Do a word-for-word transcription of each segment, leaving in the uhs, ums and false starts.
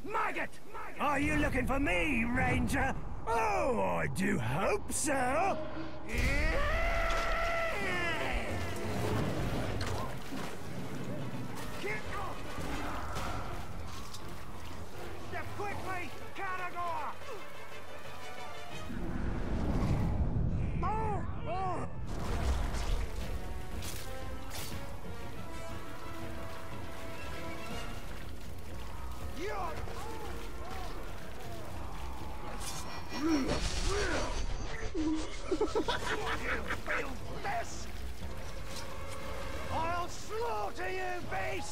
Maggot! Are you looking for me, Ranger? Oh, I do hope so. Step quickly, Caragor! Oh! Oh! You filth mess! I'll slaughter you, beast!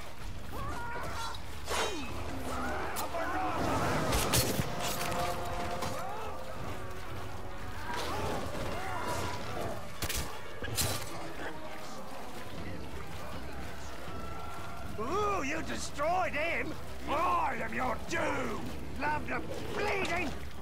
Ooh, you destroyed him! I am your doom! Loved of bleeding,